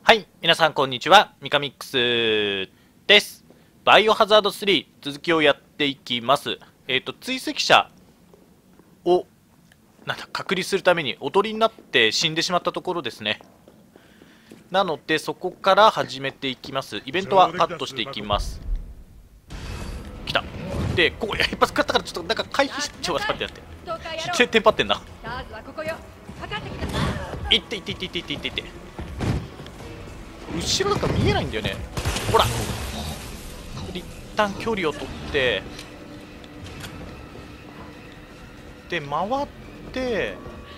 はい、皆さんこんにちは、ミカミックスです。バイオハザード3続きをやっていきます。追跡者を隔離するためにおとりになって死んでしまったところですね。なのでそこから始めていきます。イベントはカットしていきます。来た。で、ここ一発食ったからちょっと回避しちょっと待ってやって。テンパってんな。いっていっていっていっていっていっていって。後ろだから見えないんだよね。ほら一旦距離を取ってで回って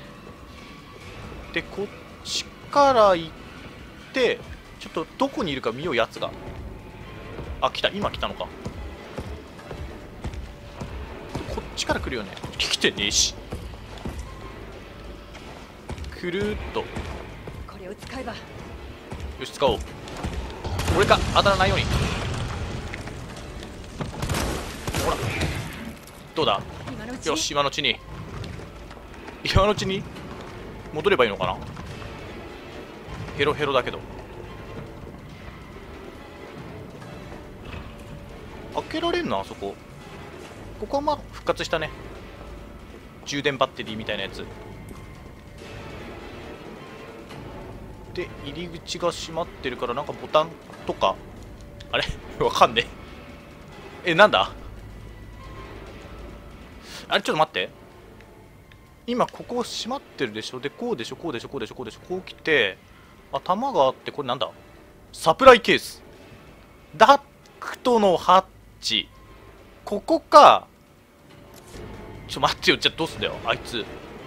でこっちから行ってちょっとどこにいるか見ようやつが。あ、来た。今来たのか。こっちから来るよね。来てねえし。くるっとこれを使えば。 よし、使おう。俺か当たらないように。ほらどうだ。よし、今のうちに戻ればいいのかな。ヘロヘロだけど開けられんの。あそこ。ここはまあ復活したね。充電バッテリーみたいなやつで、入り口が閉まってるからなんかボタンとかあれわかんねえ。なんだあれ。ちょっと待って、今ここ閉まってるでしょ。でこうでしょ、こうでしょ、こうでしょ、こうでしょ。こう来て頭があって、これなんだ。サプライケース。ダクトのハッチ。ここか。ちょ待ってよ。じゃあどうすんだよあいつ。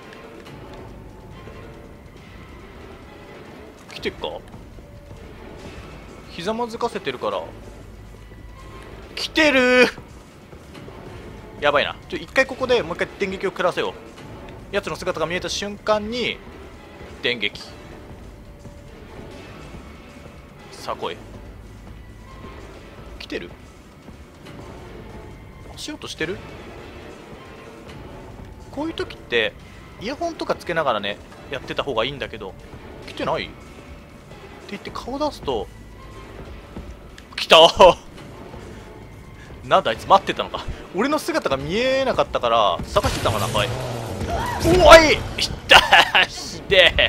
来てっか。ひざまずかせてるから来てる。やばいな。一回ここでもう一回電撃を食らせよう。やつの姿が見えた瞬間に電撃。さあ来い。来てる。足音してる。こういう時ってイヤホンとかつけながらねやってた方がいいんだけど、来てないって言って顔出すと来たなんだあいつ待ってたのか。俺の姿が見えなかったから探してたのかな。はい。おいいったしで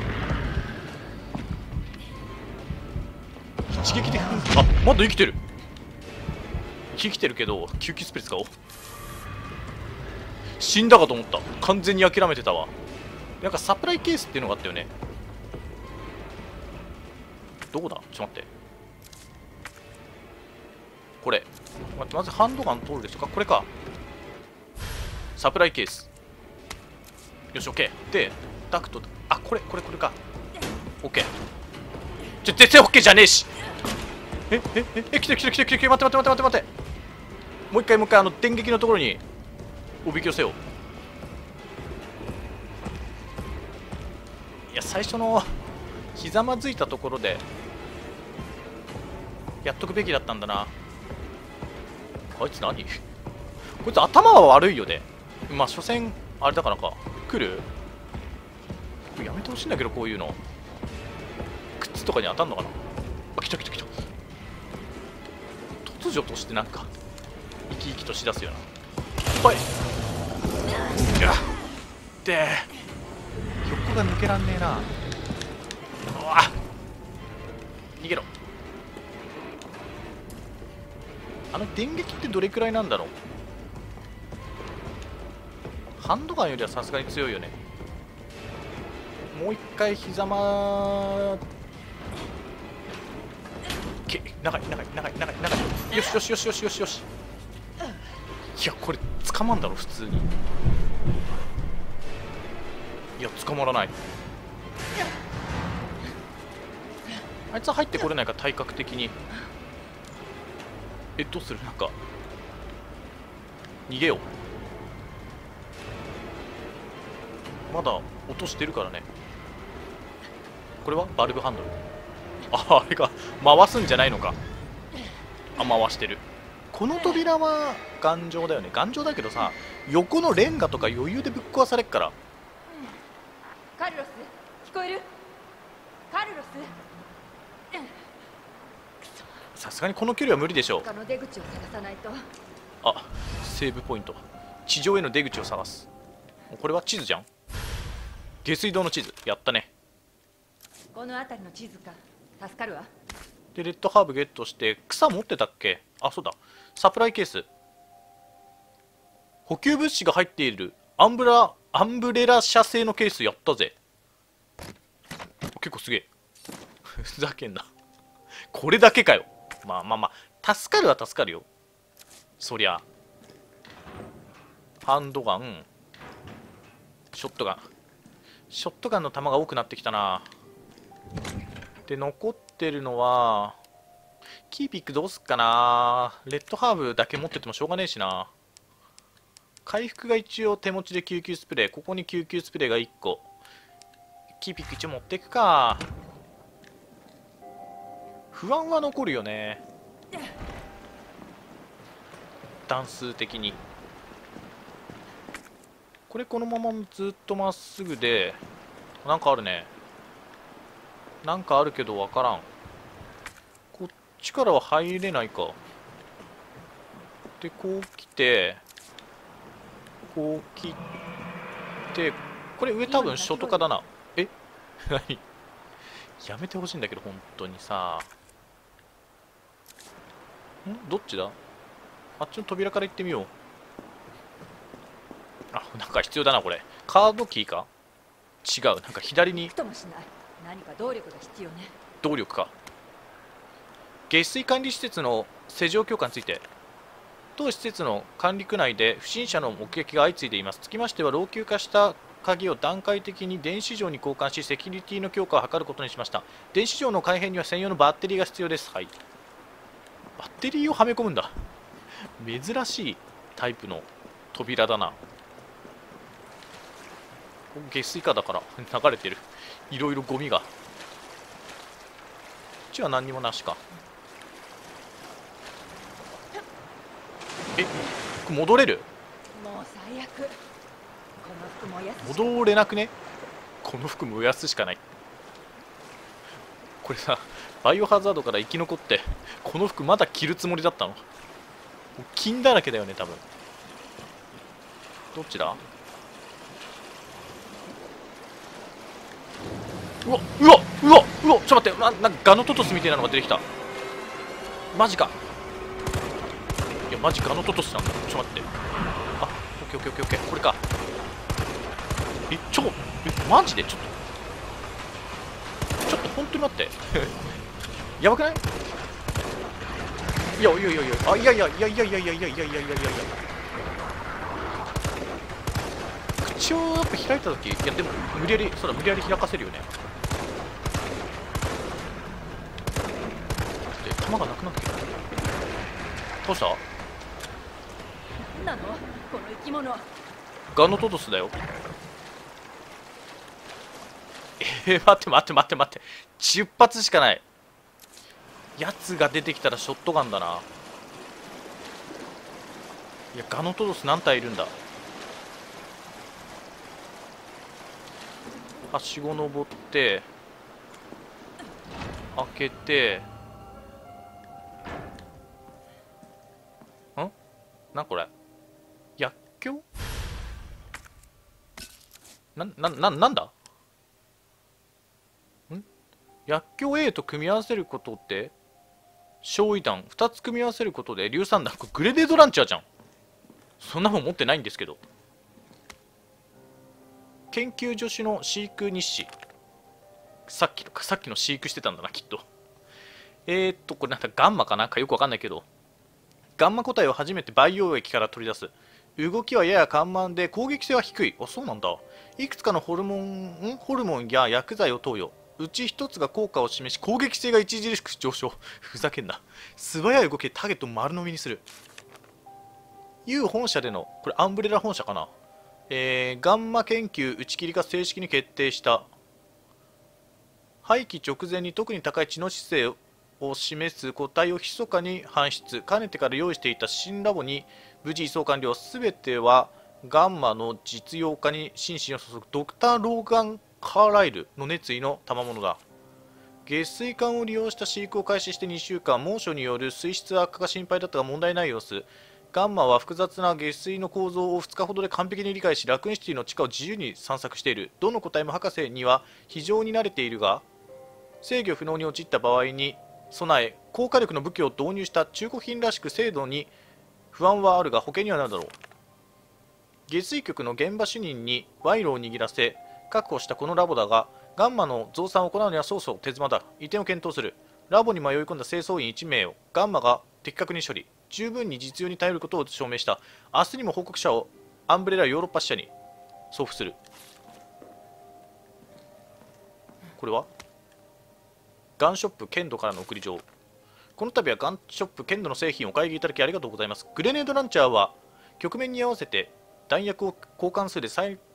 一撃で。あ、まだ生きてる。生きてるけど救急スプレー使おう。死んだかと思った。完全に諦めてたわ。なんかサプライケースっていうのがあったよね。どこだ。ちょっと待って。これまずハンドガン通るでしょうか。これか。サプライケース。よし OK でダクト。あ、これか。 OK。 絶対 OK じゃねえし。来て待ってもう一回電撃のところにおびき寄せよう。いや最初のひざまずいたところでやっとくべきだったんだな。あいつ何こいつ頭は悪いよね。まあ所詮あれだからか。来る。やめてほしいんだけどこういうの。靴とかに当たんのかな。あ、来た。突如としてなんか生き生きとしだすよな。はい。で横が抜けらんねえな。うわ逃げろ。あの電撃ってどれくらいなんだろう。ハンドガンよりはさすがに強いよね。もう一回ひざま長い。よし。いやこれ捕まんだろ普通に。いや捕まらない。あいつは入ってこれないか体格的に。どうする。なんか逃げよう。まだ音してるからね。これはバルブハンドル。あれが回すんじゃないのか。あ、回してる。この扉は頑丈だよね。頑丈だけどさ、横のレンガとか余裕でぶっ壊されっから。 カルロス聞こえる。カルロスさすがにこの距離は無理でしょう。 他の出口を探さないと。 あ、セーブポイント。地上への出口を探す。これは地図じゃん。下水道の地図やったね。 この辺りの地図か。助かるわ。 でレッドハーブゲットして、草持ってたっけ。あ、そうだ、サプライケース。補給物資が入っているアンブレラ社製のケースやったぜ。結構すげえ。ふざけんな。これだけかよ。まあまあまあ、助かるは助かるよ、そりゃ。ハンドガン、ショットガンの弾が多くなってきたな。で残ってるのはキーピックどうすっかな。レッドハーブだけ持っててもしょうがねえしな。回復が一応手持ちで救急スプレー、ここに救急スプレーが1個。キーピック一応持っていくか。不安は残るよね、段数的に。これこのままずっとまっすぐで、なんかあるね。なんかあるけどわからん。こっちからは入れないか。でこう来て、こう切って、これ上多分ショートカだな。え何やめてほしいんだけど本当にさ。どっちだ。あっちの扉から行ってみよう。あ、なんか必要だなこれ。カードキーか。違う、なんか左に。 ともしない。何か動力が必要ね。 動力か。下水管理施設の施錠強化について。当施設の管理区内で不審者の目撃が相次いでいます。つきましては老朽化した鍵を段階的に電子錠に交換し、セキュリティの強化を図ることにしました。電子錠の改変には専用のバッテリーが必要です。はい。バッテリーをはめ込むんだ。珍しいタイプの扉だな。下水化だから流れてる。いろいろゴミが。こっちは何にもなしか。戻れる。 もう最悪。この服燃やす。 戻れなくね。この服燃やすしかない。これさ、バイオハザードから生き残ってこの服まだ着るつもりだったの。金だらけだよね多分。どっちだ。うわうわうわうわ、ちょっと待って、なんかガノトトスみたいなのが出てきた。マジか。いやマジガノトトスなんだ。ちょっと待って。あ、オッケーオッケーオッケーオッケー、これか。マジでちょっと本当に待ってやばくない。いやいやいやいや、あ、いやいやいやいやいやいやいやいやいやいやいやいや、口をやっぱ開いた時、いやでも無理やり、そうだ、無理やり開かせるよね。で弾がなくなってきた。どうした。 なのこの生き物。 ガノトトスだよ。待って10発しかない。やつが出てきたらショットガンだな。いやガノトトス何体いるんだ。はしご登って開けて、なんこれ、薬莢。なんだ。薬莢 A と組み合わせることで焼夷弾2つ組み合わせることで硫酸弾。これグレネードランチャーじゃん。そんなもん持ってないんですけど。研究助手の飼育日誌。さっきの飼育してたんだなきっと。これなんかガンマかなんかよくわかんないけど、ガンマ個体を初めて培養液から取り出す。動きはやや緩慢で攻撃性は低い。あ、そうなんだ。いくつかのホルモンや薬剤を投与。うち一つが効果を示し攻撃性が著しく上昇。ふざけんな。素早い動きでターゲットを丸飲みにする。U 本社での、これアンブレラ本社かな。ガンマ研究打ち切りが正式に決定した。廃棄直前に特に高い知能姿勢を示す個体を密かに搬出。かねてから用意していた新ラボに無事移送完了。すべてはガンマの実用化に心身を注ぐドクター・ローガン・カーライルの熱意の賜物だ。 下水管を利用した飼育を開始して2週間、猛暑による水質悪化が心配だったが問題ない様子。ガンマは複雑な下水の構造を2日ほどで完璧に理解し、ラクーンシティの地下を自由に散策している。どの個体も博士には非常に慣れているが、制御不能に陥った場合に備え、高火力の武器を導入した中古品らしく精度に不安はあるが保険にはなるだろう。下水局の現場主任に賄賂を握らせ確保したこのラボだが、ガンマの増産を行うには少々手詰まだ。移転を検討する。ラボに迷い込んだ清掃員1名をガンマが的確に処理、十分に実用に頼ることを証明した。明日にも報告者をアンブレラヨーロッパ支社に送付する。これはガンショップケンドからの送り状。この度はガンショップケンドの製品をお買い上げいただきありがとうございます。グレネードランチャーは局面に合わせて弾薬を交換す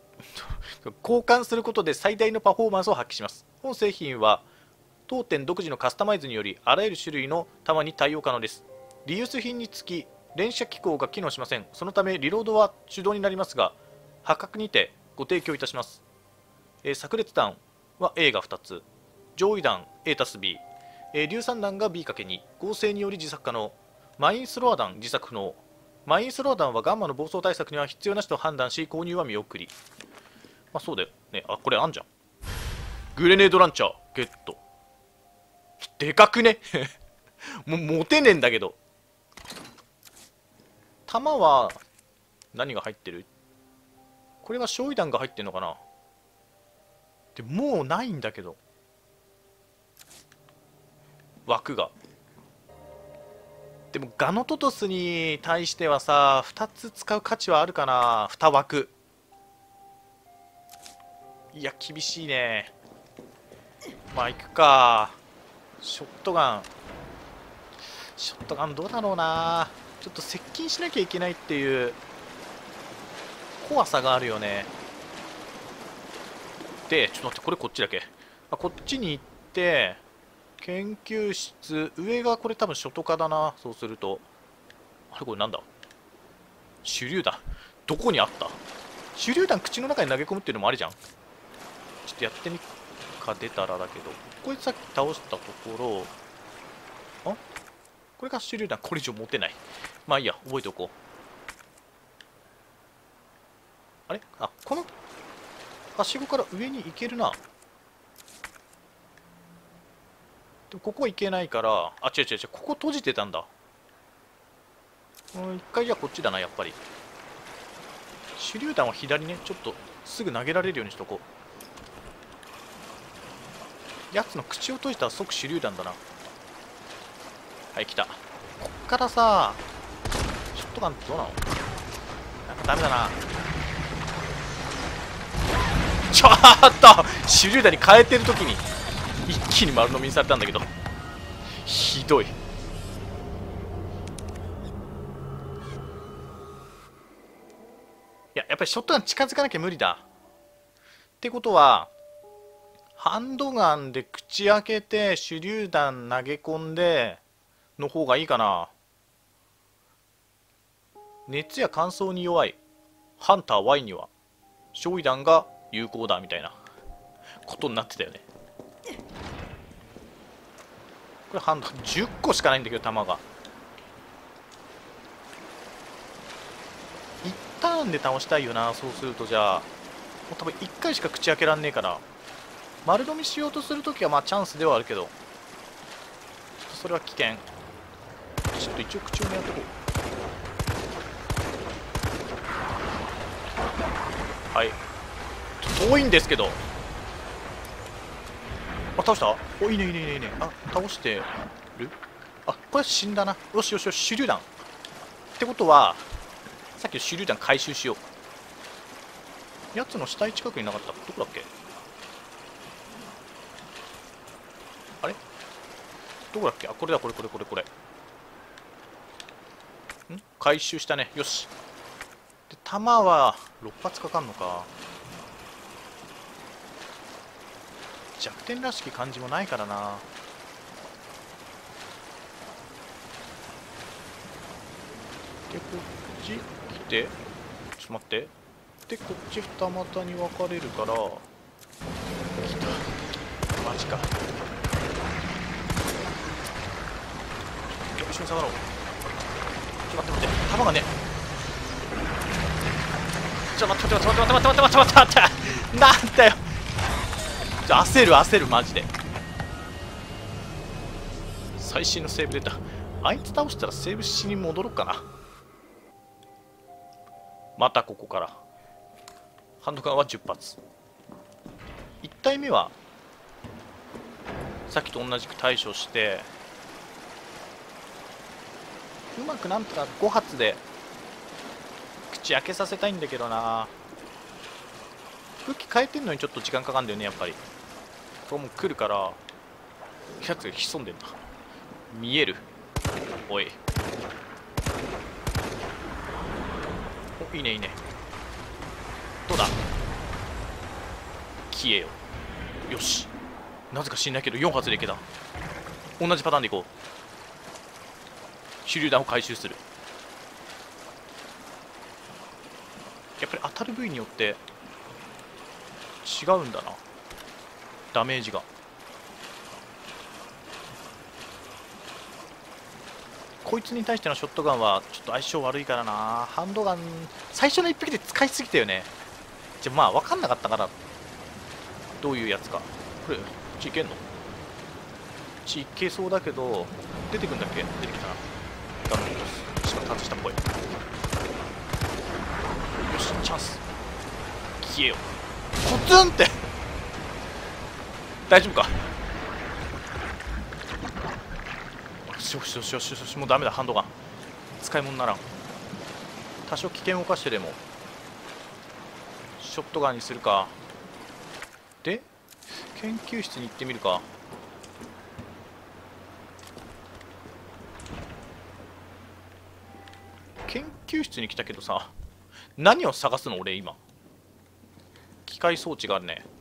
ることで最大のパフォーマンスを発揮します。本製品は当店独自のカスタマイズによりあらゆる種類の弾に対応可能です。リユース品につき連射機構が機能しません。そのためリロードは手動になりますが、破格にてご提供いたします。炸裂弾は A が2つ、上位弾 A たす B、硫酸弾が B×2、合成により自作可能。マインスロア弾自作不能。マインスロア弾はガンマの暴走対策には必要なしと判断し、購入は見送り。まあそうだよね。あ、これあんじゃん。グレネードランチャーゲット。でかくねもう持てねえんだけど。弾は何が入ってる？これは焼夷弾が入ってんのかな。でもうないんだけど、枠が。でもガノトトスに対してはさ、2つ使う価値はあるかな。2枠。いや厳しいね。まあ行くか。ショットガンどうだろうな。ちょっと接近しなきゃいけないっていう怖さがあるよね。でちょっと待って、これこっちだけ。こっちに行って研究室、上がこれ多分初等科だな。そうするとあれ、これなんだ。手榴弾どこにあった。手榴弾口の中に投げ込むっていうのもありじゃん。ちょっとやってみか。出たらだけど、これさっき倒したところ、あ、これが手榴弾。これ以上持てない。まあいいや、覚えておこう。あれ、あ、このはしごから上に行けるな。でもここ行けないから、あ、違う違う違う、ここ閉じてたんだ。一回じゃあこっちだな、やっぱり。手榴弾は左ね。ちょっとすぐ投げられるようにしとこう。やつの口を閉じたら即手榴弾だな。はい、来た。こっからさ、ショットガンどうなの。なんかダメだな。ちょっと手榴弾に変えてる時に一気に丸飲みにされたんだけど、ひどい。やっぱりショットガン近づかなきゃ無理だ。ってことはハンドガンで口開けて手榴弾投げ込んでの方がいいかな。熱や乾燥に弱いハンター Y には焼夷弾が有効だみたいなことになってたよね。これハンド10個しかないんだけど、弾が1ターンで倒したいよな。そうするとじゃあもう多分1回しか口開けらんねえから、丸飲みしようとするときはまあチャンスではあるけど、ちょっとそれは危険。ちょっと一応口をやっとこう。はい、遠いんですけど。あ、倒した。お、いいねいいねいいねいいね。あ、倒してる。あ、これ死んだな。よしよしよし、手榴弾ってことはさっきの手榴弾回収しよう。やつの死体近くになかった。どこだっけ。あれどこだっけ。あ、これだ、これこれこれこれ。回収したね。よし。で弾は6発かかんのか。弱点らしき感じもないからな。でこっち来て、ちょっと待って。でこっち二股に分かれるから、来た。マジか。 に下がろう。ちょっと待って待って、弾がね。ちょっと待って待って待って待って待って待って待って待って、なんだよ。焦るマジで。最新のセーブ出た。あいつ倒したらセーブしに戻ろうかな。またここからハンドガンは10発。1体目はさっきと同じく対処して、うまくなんとか5発で口開けさせたいんだけどな。武器変えてんのにちょっと時間かかるんだよね、やっぱり。これもう来るからやつが潜んでんだ。見える。おい、お、いいねいいね。どうだ、消えよ。よし、なぜか知んないけど4発でいけた。同じパターンでいこう。手榴弾を回収する。やっぱり当たる部位によって違うんだな、ダメージが。こいつに対してのショットガンはちょっと相性悪いからな。ハンドガン最初の1匹で使いすぎたよね。じゃあまあ分かんなかったからどういうやつか。これ血いけんの？血いけそうだけど、出てくんだっけ？出てきたな。ダメです。しかも外したっぽい。よし、チャンス。消えよ。コツンって大丈夫か？よしよしよしよしよし、もうダメだ。ハンドガン使い物ならん。多少危険を冒してでもショットガンにするか。で研究室に行ってみるか。研究室に来たけどさ、何を探すの俺今。機械装置があるね。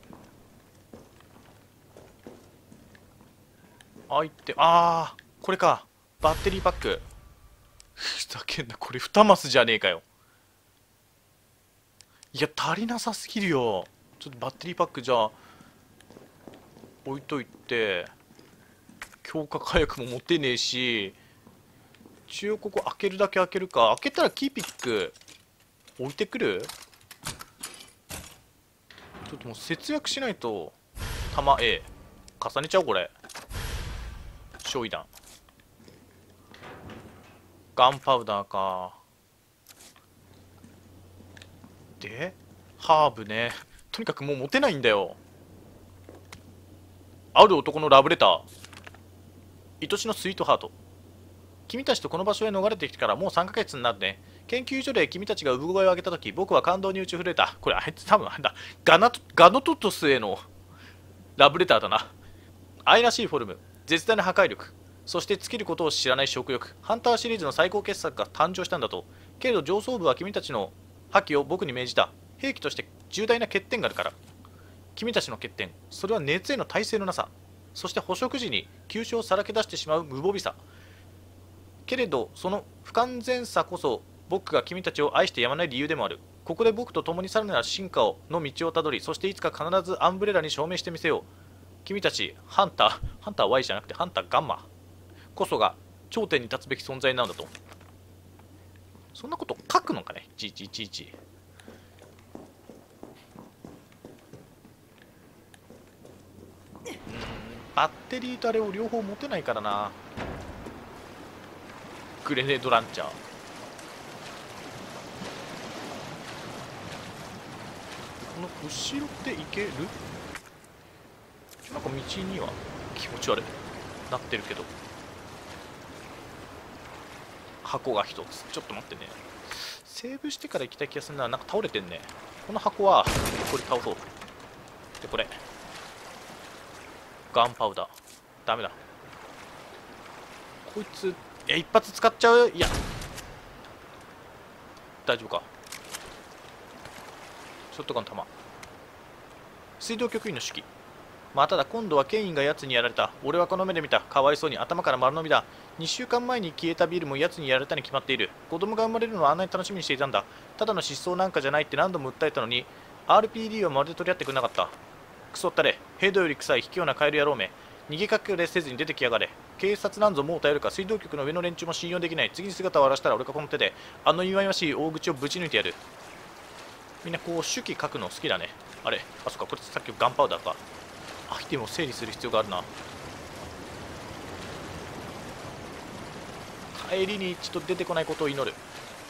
あー、これか。バッテリーパック。ふざけんな、これ2マスじゃねえかよ。いや足りなさすぎるよ。ちょっとバッテリーパックじゃあ置いといて、強化火薬も持てねえし、一応ここ開けるだけ開けるか。開けたらキーピック置いてくる。ちょっともう節約しないと。弾 A 重ねちゃおう。これ焼夷弾、ガンパウダーか。でハーブね。とにかくもう持てないんだよ。ある男のラブレター。愛しのスイートハート。君たちとこの場所へ逃れてきてからもう3ヶ月になるね。研究所で君たちが産声を上げたとき、僕は感動に打ち震えた。これあいつ多分あれだ、ガノトトスへのラブレターだな。愛らしいフォルム、絶大な破壊力、そして尽きることを知らない食欲。ハンターシリーズの最高傑作が誕生したんだと。けれど上層部は君たちの破棄を僕に命じた。兵器として重大な欠点があるから。君たちの欠点、それは熱への耐性のなさ、そして捕食時に急所をさらけ出してしまう無防備さ。けれどその不完全さこそ僕が君たちを愛してやまない理由でもある。ここで僕と共にさらなる進化の道をたどり、そしていつか必ずアンブレラに証明してみせよう。君たちハンター Y じゃなくてハンターガンマこそが頂点に立つべき存在なんだと。そんなこと書くのかね、いちいちいちいち。バッテリーとあれを両方持てないからな。グレネードランチャー。この後ろって行ける？なんか道には気持ち悪いなってるけど。箱が一つ。ちょっと待ってね。セーブしてから行きたい気がするな。なんか倒れてんね。この箱はこれ倒そう。でこれガンパウダーダメだ。こいつ一発使っちゃう。いや大丈夫か。ショットガン弾。水道局員の手記。まあただ今度はケインが奴にやられた。俺はこの目で見た。かわいそうに頭から丸飲みだ。2週間前に消えたビルも奴にやられたに決まっている。子供が生まれるのはあんなに楽しみにしていたんだ。ただの失踪なんかじゃないって何度も訴えたのに RPD はまるで取り合ってくれなかった。クソったれ。ヘドより臭い卑怯なカエル野郎め。逃げ隠れせずに出てきやがれ。 警察なんぞもう頼るか。水道局の上の連中も信用できない。次に姿を現したら俺がこの手であの祝いましい大口をぶち抜いてやる。みんなこう手記書くの好きだね。あれ、あ、そっか、これさっきのガンパウダーか。アイテムを整理する必要があるな。帰りに一度出てこないことを祈る。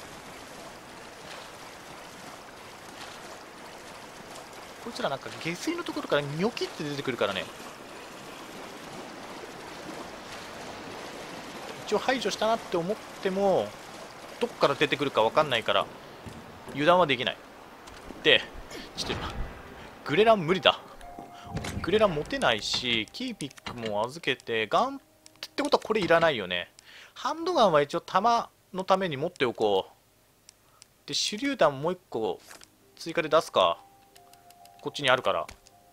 こいつらなんか下水のところからニョキって出てくるからね。一応排除したなって思ってもどっから出てくるか分かんないから油断はできない。でちょっと今グレラン無理だ。グレラン持てないし、キーピックも預けてガンってことはこれいらないよね。ハンドガンは一応弾のために持っておこう。で手榴弾もう一個追加で出すか。こっちにあるから。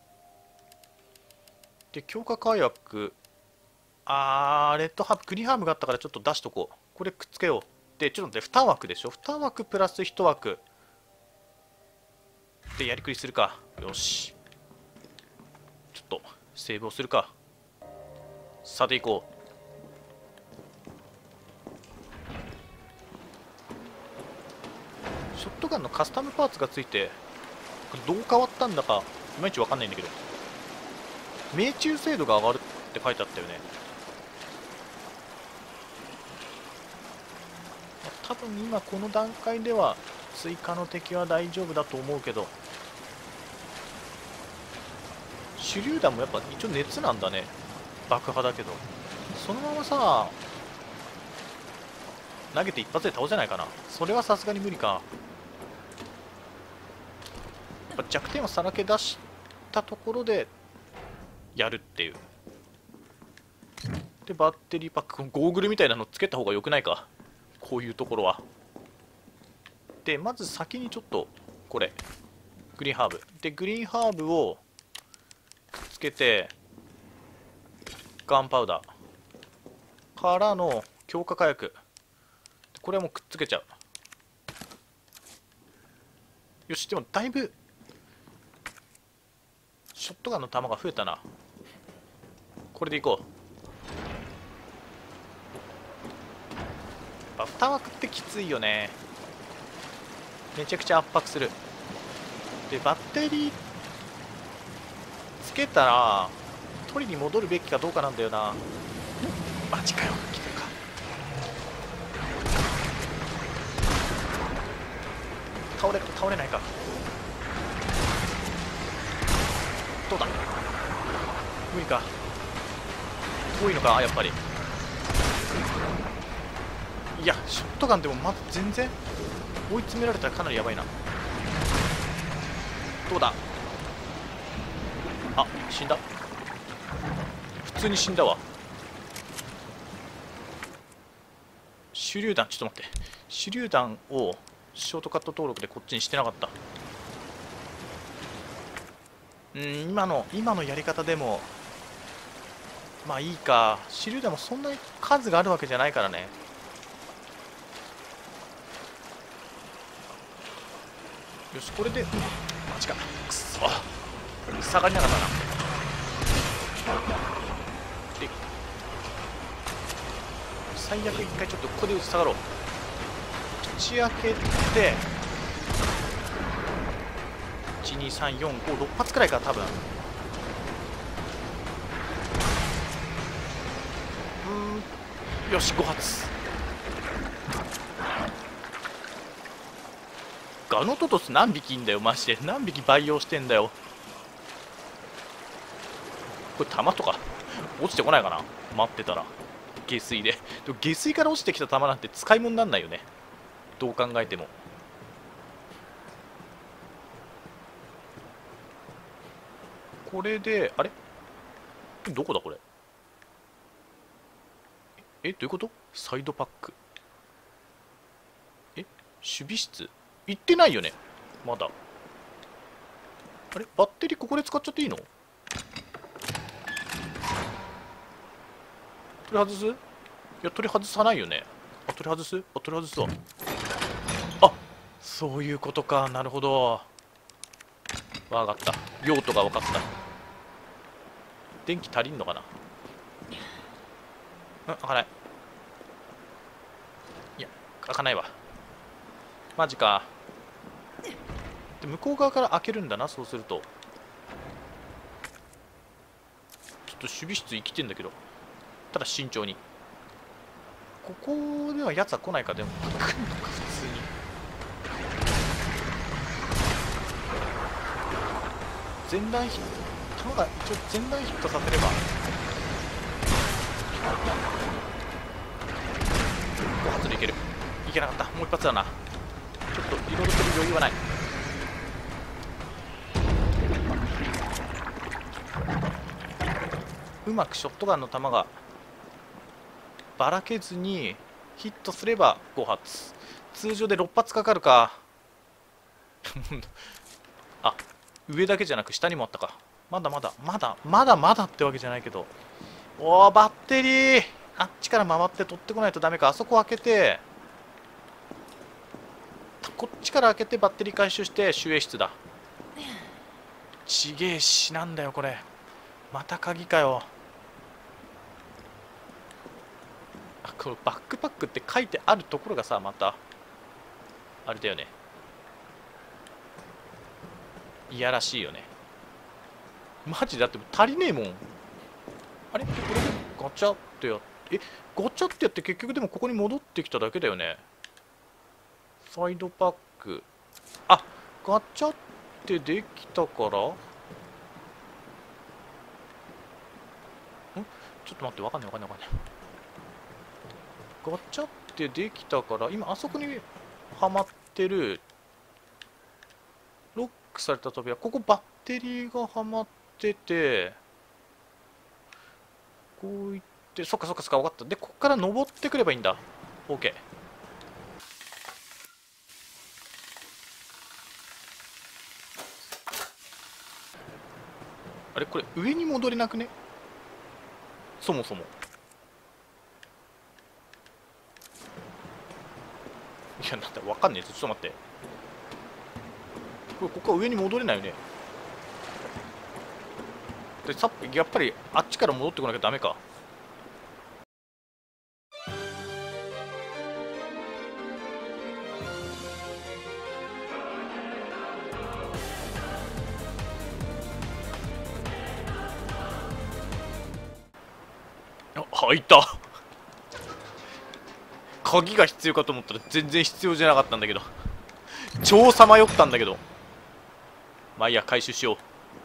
で強化火薬、レッドハーブ、グリーンハーブがあったからちょっと出しとこう。これくっつけよう。でちょっと待って、2枠でしょ。2枠プラス1枠でやりくりするか。よし、ちょっとセーブをするか。さて行こう。ショットガンのカスタムパーツがついてどう変わったんだかいまいち分かんないんだけど、命中精度が上がるって書いてあったよね。多分今この段階では追加の敵は大丈夫だと思うけど、手榴弾もやっぱ一応熱なんだね。爆破だけどそのままさ投げて一発で倒せないかな。それはさすがに無理か。やっぱ弱点をさらけ出したところでやるっていう。でバッテリーパック、ゴーグルみたいなのつけた方がよくないか、こういうところは。でまず先にちょっとこれグリーンハーブで、グリーンハーブをくっつけてガンパウダーからの強化火薬、これはもうくっつけちゃう。よし、でもだいぶショットガンの弾が増えたな。これでいこう。2枠ってきついよね。めちゃくちゃ圧迫する。でバッテリーつけたら取りに戻るべきかどうかなんだよな。マジかよ、来てるか。倒れないか。どうだ、無理か。遠いのかやっぱり。いやショットガンでもまだ全然追い詰められたらかなりやばいな。どうだ、あ、死んだ。普通に死んだわ。手榴弾、ちょっと待って、手榴弾をショートカット登録でこっちにしてなかった。今のやり方でもまあいいか。手榴弾もそんなに数があるわけじゃないからね。よし、これでマジか、くそ下がりなかったな。で最悪一回ちょっとここで下がろう。打ち明けて12345 6発くらいか多分。よし5発。ガノトトス何匹いんだよマジで。何匹培養してんだよ。これ弾とか落ちてこないかな、待ってたら。下水で下水から落ちてきた弾なんて使い物になんないよね、どう考えても。これであれどこだこれ。どういうこと。サイドパック、守備室行ってないよねまだ。あれバッテリーここで使っちゃっていいの。取り外す。いや取り外さないよね。取り外す。取り外すわ。あ、そういうことか。なるほど、分かった。用途が分かった。電気足りんのかな。 開かない。いや開かないわ。マジか。で向こう側から開けるんだな。そうするとちょっと守備室生きてんだけど、ただ慎重に。ここではやつは来ないか。でも来るのか普通に。前段ヒット、弾が一応前段ヒットさせれば5発でいける。いけなかった。もう一発だな。ちょっといろいろする余裕はない。うまくショットガンの弾がばらけずにヒットすれば5発。通常で6発かかるか。あ、上だけじゃなく下にもあったか。まだってわけじゃないけど。おお、バッテリーあっちから回って取ってこないとダメか。あそこ開けて、こっちから開けてバッテリー回収して守衛室だ。ちげえし、なんだよこれ。また鍵かよ。あ、このバックパックって書いてあるところがさ、またあれだよね。いやらしいよね。マジだって足りねえもん。あれこれでガチャってやって、ガチャってやって結局でもここに戻ってきただけだよね。サイドパック。あ、ガチャってできたから、ちょっと待って、わかんない。ガチャってできたから、今あそこにはまってるロックされた扉、ここバッテリーがはまってて、こういって、そっか分かった。でここから登ってくればいいんだ。 OK。 あれこれ上に戻れなくね、そもそも。いや、なんだわかんねえぞ。ちょっと待って、ここは上に戻れないよね。でやっぱりあっちから戻ってこなきゃダメか。あ、開いた。鍵が必要かと思ったら全然必要じゃなかったんだけど。超さまよったんだけど。まあいいや、回収しよう。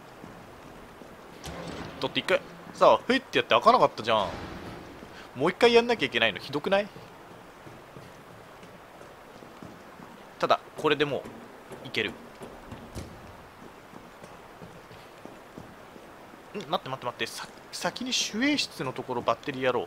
だって一回さあ、ふいってやって開かなかったじゃん。もう一回やんなきゃいけないのひどくない？ただこれでもういける。待って、先に守衛室のところバッテリーやろう。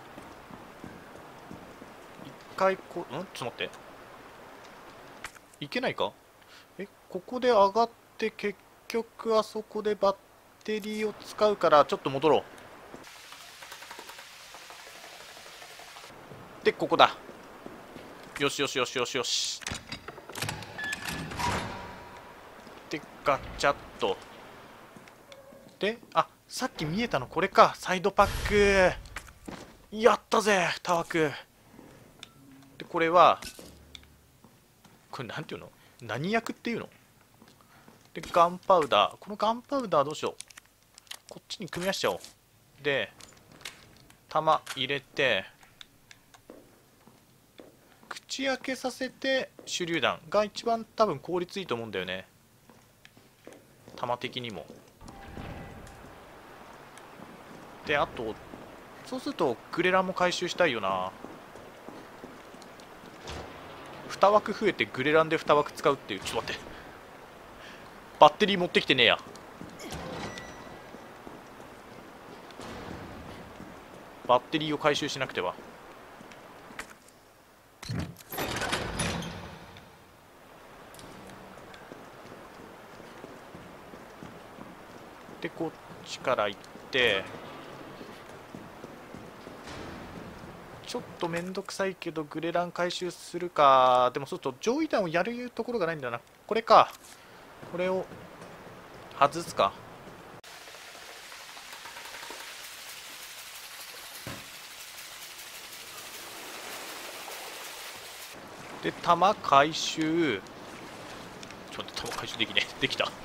一回ちょっと待って、いけないか。ここで上がって結局あそこでバッテリーを使うから、ちょっと戻ろう。でここだ。よし。でガチャッと。で、あ、さっき見えたのこれか。サイドパックやったぜタワク。でこれはこれなんていうの、何役っていうの。でガンパウダー、このガンパウダーどうしよう。こっちに組み合わせちゃおう。で弾入れて口開けさせて手榴弾が一番多分効率いいと思うんだよね、弾的にも。であとそうするとグレランも回収したいよな。2枠増えてグレランで2枠使うっていう。ちょっと待って、バッテリー持ってきてねえや。バッテリーを回収しなくては。でこっちから行って、ちょっとめんどくさいけどグレラン回収するか。でもそうすると上位弾をやるところがないんだな。これか、これを外すか。 で弾回収。ちょっと待って、弾回収できねえ。できた。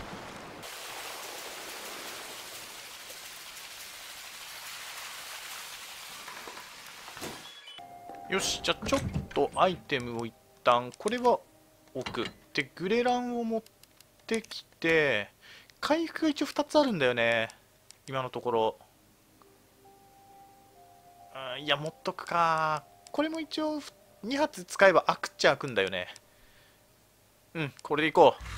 よし、じゃあちょっとアイテムを一旦これは置く。でグレランを持ってきて、回復が一応2つあるんだよね今のところ。いや持っとくか。これも一応2発使えば開くっちゃ開くんだよね。これでいこう。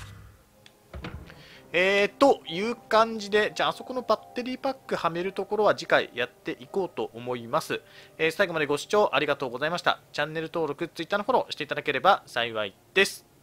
という感じで、じゃああそこのバッテリーパックはめるところは次回やっていこうと思います。最後までご視聴ありがとうございました。チャンネル登録、Twitter のフォローしていただければ幸いです。